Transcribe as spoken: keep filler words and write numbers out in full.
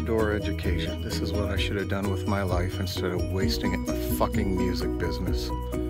outdoor education. This is what I should have done with my life instead of wasting it in the fucking music business.